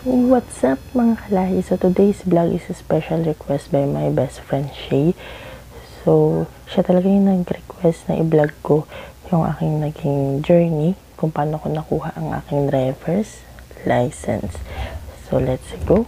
So, what's up mga kalahi? So, today's vlog is a special request by my best friend, Shay. So, siya talaga yung nag-request na i-vlog ko yung aking naging journey kung paano ko nakuha ang aking driver's license. So, let's go!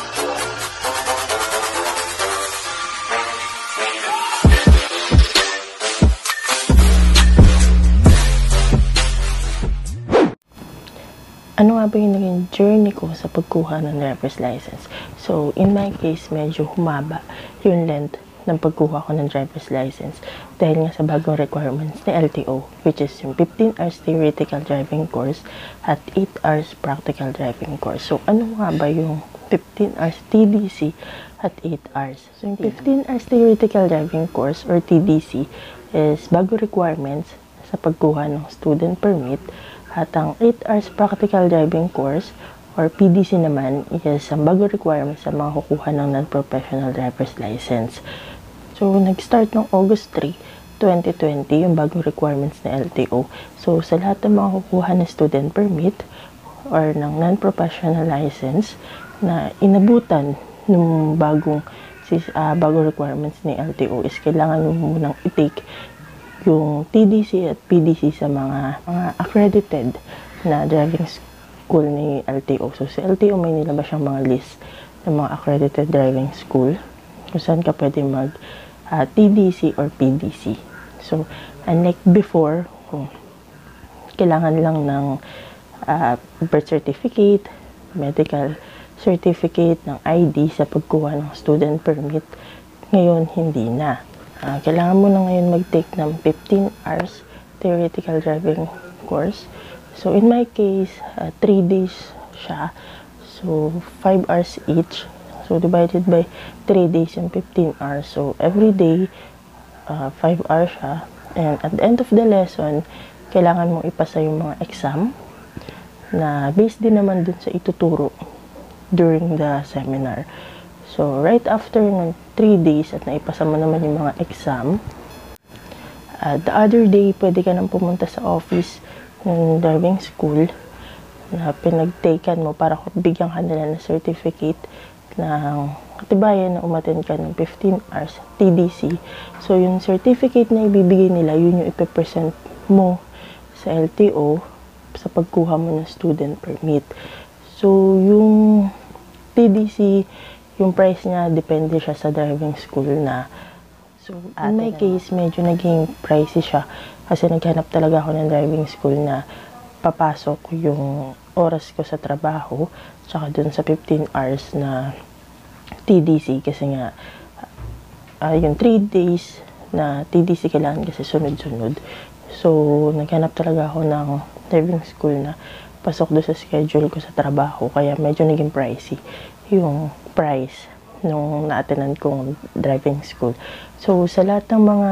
Ano nga ba yung naging journey ko sa pagkuha ng driver's license? So, in my case, medyo humaba yung length ng pagkuha ko ng driver's license dahil nga sa bagong requirements ni LTO, which is yung 15 hours theoretical driving course at 8 hours practical driving course. So, ano nga ba yung 15 hours TDC at 8 hours? So, yung 15 hours theoretical driving course or TDC is bago requirements sa pagkuha ng student permit. At ang 8 hours practical driving course or PDC naman is ang bago requirements sa mga kukuha ng non-professional driver's license. So, nag-start ng August 3, 2020 yung bagong requirements ng LTO. So, sa lahat ng mga kukuha ng student permit or ng non-professional license na inabutan ng bagong requirements ni LTO is kailangan mo munang i-take yung TDC at PDC sa mga accredited na driving school ni LTO. So, sa LTO may nilabas siyang mga list ng mga accredited driving school kung saan ka pwede mag TDC or PDC. So, unlike before, kailangan lang ng birth certificate, medical certificate, ng ID sa pagkuha ng student permit. Ngayon, hindi na. Kailangan mo na ngayon mag-take ng 15 hours theoretical driving course. So, in my case, 3 days siya. So, 5 hours each. So, divided by 3 days yung 15 hours. So, every day, 5 hours siya. And at the end of the lesson, kailangan mong ipasa yung mga exam na based din naman dun sa ituturo during the seminar. So, right after ng 3 days at naipasa mo naman yung mga exam, the other day, pwede ka nang pumunta sa office ng driving school na pinag-taken mo para bigyan ka nila ng certificate ng katibayan na umattend ka ng 15 hours TDC. So, yung certificate na ibibigay nila, yun yung ipipresent mo sa LTO sa pagkuha mo ng student permit. So, yung TDC, yung price niya, depende siya sa driving school na. So, in my case, medyo naging pricey siya kasi naghanap talaga ako ng driving school na papasok yung oras ko sa trabaho tsaka dun sa 15 hours na TDC kasi nga yung 3 days na TDC kailangan kasi sunod-sunod. So, naghanap talaga ako ng driving school na pasok doon sa schedule ko sa trabaho kaya medyo naging pricey yung price nung na-attendan kong driving school. So, sa lahat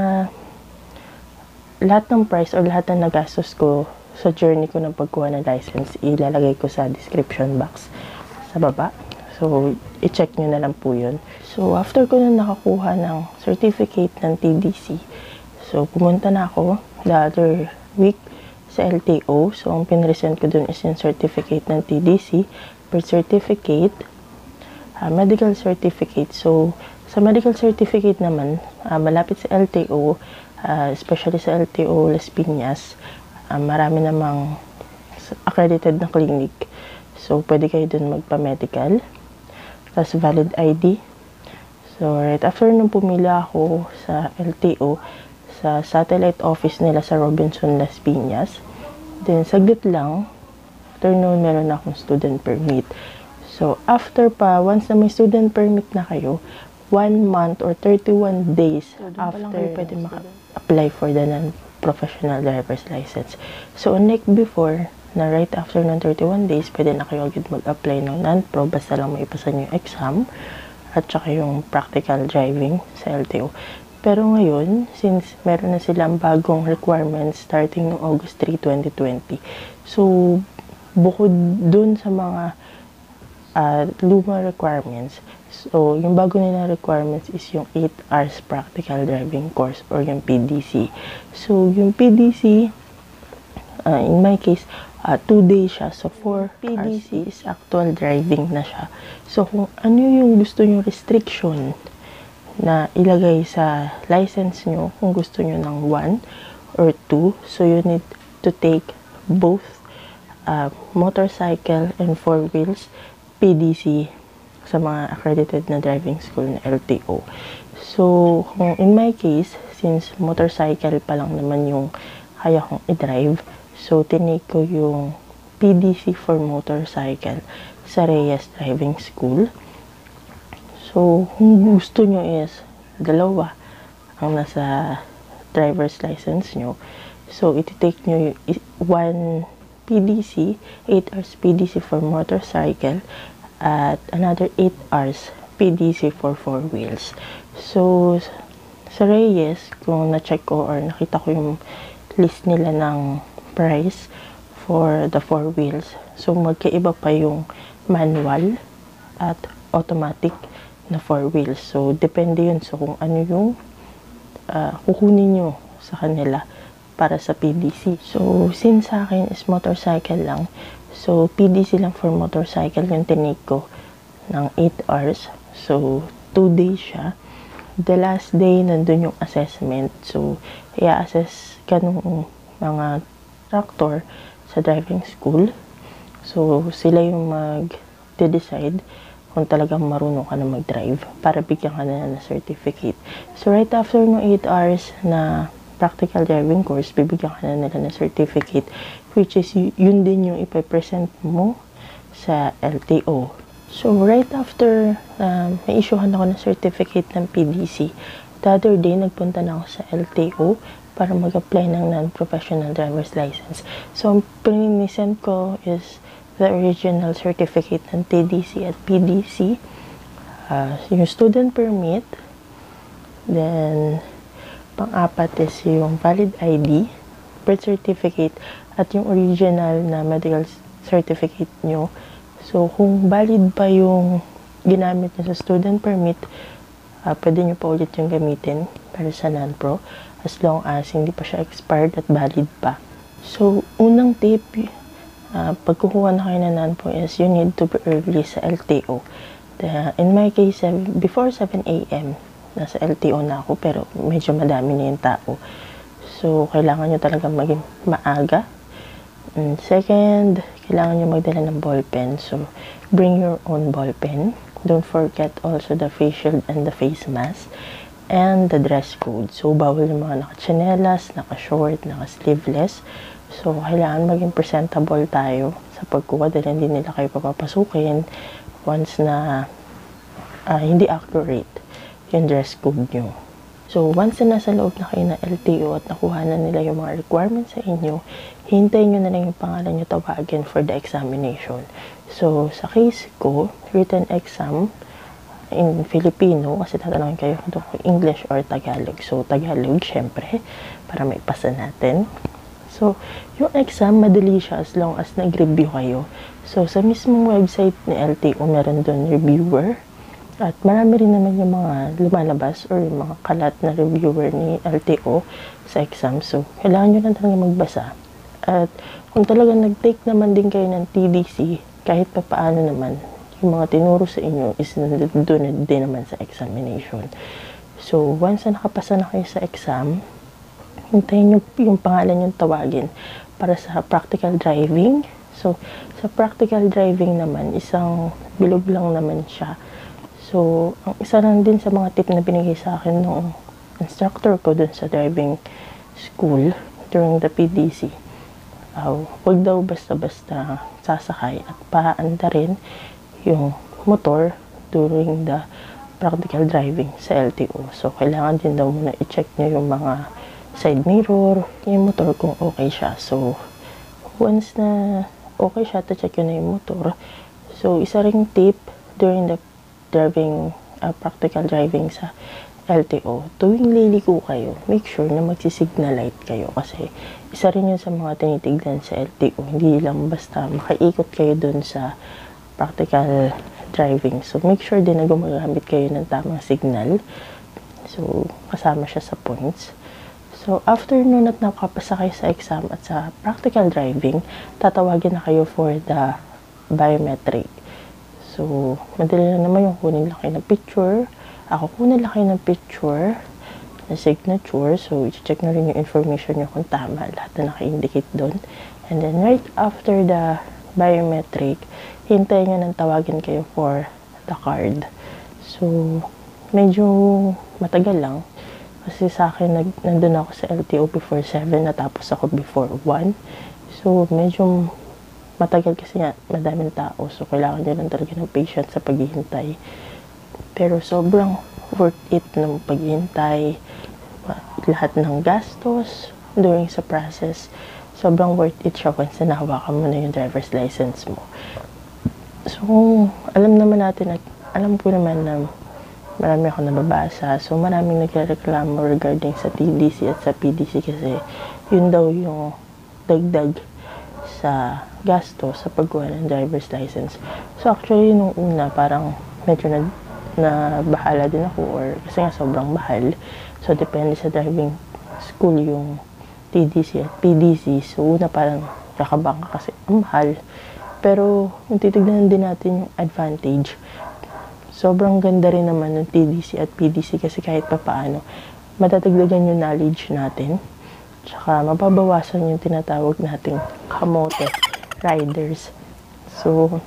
ng price or lahat ng nagastos ko sa journey ko ng pagkuha ng license, ilalagay ko sa description box sa baba. So, i-check nyo na lang po yun. So, after ko na nakakuha ng certificate ng TDC, so, pumunta na ako the other week sa LTO. So, ang pinresent ko dun is yung certificate ng TDC, birth certificate, medical certificate. So, sa medical certificate naman, malapit sa LTO, especially sa LTO Las Piñas, marami namang accredited na clinic. So, pwede kayo dun magpa-medical. Tapos, valid ID. So, right after nung pumila ako sa LTO, sa satellite office nila sa Robinson Las Piñas, then, saglit lang, after noon, meron na akong student permit. So, after pa, once na may student permit na kayo, 1 month or 31 days after kayo pwede maka-apply for the non-professional driver's license. So, unlike before, na right after ng 31 days, pwede na kayo agad mag-apply ng non-pro, basta lang maipasa nyo yung exam at saka yung practical driving sa LTO. Pero ngayon, since meron na silang bagong requirements starting ng August 3, 2020, so, bukod dun sa mga luma requirements. So, yung bago nila requirements is yung 8 hours practical driving course or yung PDC. So, yung PDC, in my case, 2 days siya. So, for PDC is actual driving na siya. So, kung ano yung gusto nyo restriction na ilagay sa license nyo, kung gusto nyo ng 1 or 2, so you need to take both motorcycle and 4 wheels PDC sa mga accredited na driving school na LTO. So, kung in my case, since motorcycle pa lang naman yung kaya kong i-drive, so tinake ko yung PDC for motorcycle sa Reyes Driving School. So, kung gusto nyo is dalawa ang nasa driver's license nyo, so iti-take nyo yung 1 PDC, 8 hours PDC for motorcycle, at another 8 hours PDC for 4 wheels. So, sa Reyes, kung na-check ko or nakita ko yung list nila ng price for the 4 wheels, so magkaiba pa yung manual at automatic na 4 wheels. So, depende yun. So, kung ano yung kukunin nyo sa kanila para sa PDC. So, since sa akin is motorcycle lang, so PDC lang for motorcycle yung tinake ko ng 8 hours. So, 2 days siya. The last day, nandun yung assessment. So, i-assess ka nung mga instructor sa driving school. So, sila yung mag-decide kung talagang marunong ka na mag-drive para bigyan ka na certificate. So, right after ng 8 hours na practical driving course, bibigyan ka na nila ng certificate, which is yun din yung ipapresent mo sa LTO. So, right after may issuehan ako ng certificate ng PDC, the other day, nagpunta na ako sa LTO para mag-apply ng non-professional driver's license. So, ang pininisend ko is the original certificate ng TDC at PDC, yung student permit, then pang-apat is yung valid ID, birth certificate, at yung original na medical certificate nyo. So, kung valid pa yung ginamit nyo sa student permit, pwede nyo pa ulit yung gamitin para sa non-pro, as long as hindi pa siya expired at valid pa. So, unang tip, pag kukuha na kayo ng non-pro is you need to be early sa LTO. In my case, before 7 a.m., nasa LTO na ako, pero medyo madami na yung tao. So, kailangan nyo talaga maging maaga. And second, kailangan nyo magdala ng ballpen. So, bring your own ballpen. Don't forget also the face shield and the face mask. And the dress code. So, bawal yung mga naka-chinelas, naka-short, naka-sleeveless. So, kailangan maging presentable tayo sa pagkuha dahil hindi nila kayo papapasukin once na hindi accurate yung dress code nyo. So, once na nasa loob na kayo ng LTO at nakuha na nila yung mga requirements sa inyo, hintayin nyo na lang yung pangalan nyo tawagin for the examination. So, sa case ko, written exam in Filipino, kasi tatanungin kayo kung English or Tagalog. So, Tagalog, syempre, para maipasa natin. So, yung exam, madali siya as long as nag-review kayo. So, sa mismong website ni LTO, meron doon reviewer. At marami rin naman yung mga lumalabas or yung mga kalat na reviewer ni LTO sa exam. So, kailangan nyo lang talaga magbasa. At kung talagang nag-take naman din kayo ng TDC, kahit pa paano naman, yung mga tinuro sa inyo is nandun din naman sa examination. So, once na nakapasa na kayo sa exam, hintayin nyo yung pangalan yung tawagin para sa practical driving. So, sa practical driving naman, isang bilog lang naman siya. So, ang isa lang din sa mga tip na binigay sa akin ng instructor ko dun sa driving school during the PDC, huwag daw basta-basta sasakay at paanda rin yung motor during the practical driving sa LTO. So, kailangan din daw muna i-check nyo yung mga side mirror, yung motor kung okay siya. So, once na okay siya, to-check yun na yung motor. So, isa ring tip during the practical driving sa LTO, tuwing liliko kayo, make sure na magsisignal light kayo kasi isa rin yun sa mga tinitignan sa LTO. Hindi lang basta makaikot kayo dun sa practical driving. So, make sure din na gumagamit kayo ng tamang signal. So, kasama siya sa points. So, So, after nun at nakapasa kayo sa exam at sa practical driving, tatawagin na kayo for the biometric. So, madali lang naman yung kunin lang kayo ng picture. Ako kunin lang kayo ng picture, na signature. So, i-check na rin yung information nyo kung tama. Lahat na naka-indicate doon. And then, right after the biometric, hintayin nyo nang tawagin kayo for the card. So, medyo matagal lang. Kasi sa akin, nandun ako sa LTO before 7, natapos ako before 1. So, medyo matagal kasi nga, madaming tao. So, kailangan nyo lang talaga ng patience sa paghihintay. Pero sobrang worth it ng paghihintay. Lahat ng gastos during sa process. Sobrang worth it siya once na nahawakan mo na yung driver's license mo. So, alam ko naman na marami ako nababasa. So, maraming nagreklamo regarding sa TDC at sa PDC kasi yun daw yung dagdag sa gasto sa pagkuha ng driver's license. So, actually, nung una, parang medyo nabahala din ako or kasi nga sobrang mahal. So, depende sa driving school yung TDC at PDC. So, una parang kakabang ka kasi ang mahal. Pero, kung titignan din natin yung advantage, sobrang ganda rin naman ng TDC at PDC kasi kahit papaano, matatagdagan yung knowledge natin. Tsaka, mababawasan yung tinatawag nating kamote riders. So,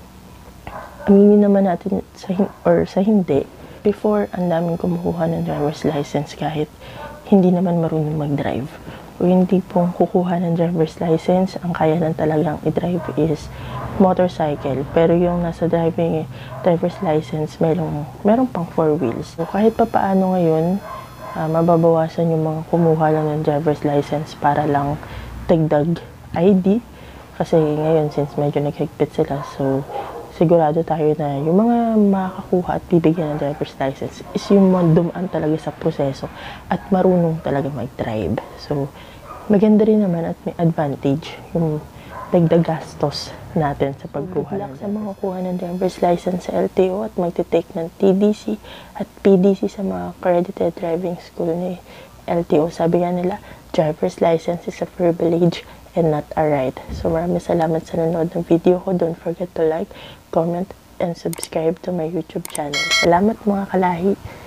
aminin naman natin sa hindi, before, ang daming kumukuha ng driver's license kahit hindi naman marunong mag-drive. O hindi pong kukuha ng driver's license, ang kaya lang talagang i-drive is motorcycle. Pero yung nasa driver's license, merong pang 4 wheels. So, kahit pa paano ngayon, mababawasan yung mga kumuha lang ng driver's license para lang dagdag ID. Kasi ngayon, since medyo naghigpit sila, so sigurado tayo na yung mga makakakuha at bibigyan ng driver's license is yung dumaan talaga sa proseso at marunong talaga mag-drive. So, maganda rin naman at may advantage yung dagdag gastos natin sa pagkuha sa mga kuha ng driver's license sa LTO at magte-take ng TDC at PDC sa mga accredited driving school ni LTO. Sabi nga nila, driver's license is a privilege and not a right. So, maraming salamat sa nanonood ng video ko. Don't forget to like, comment, and subscribe to my YouTube channel. Salamat mga kalahi!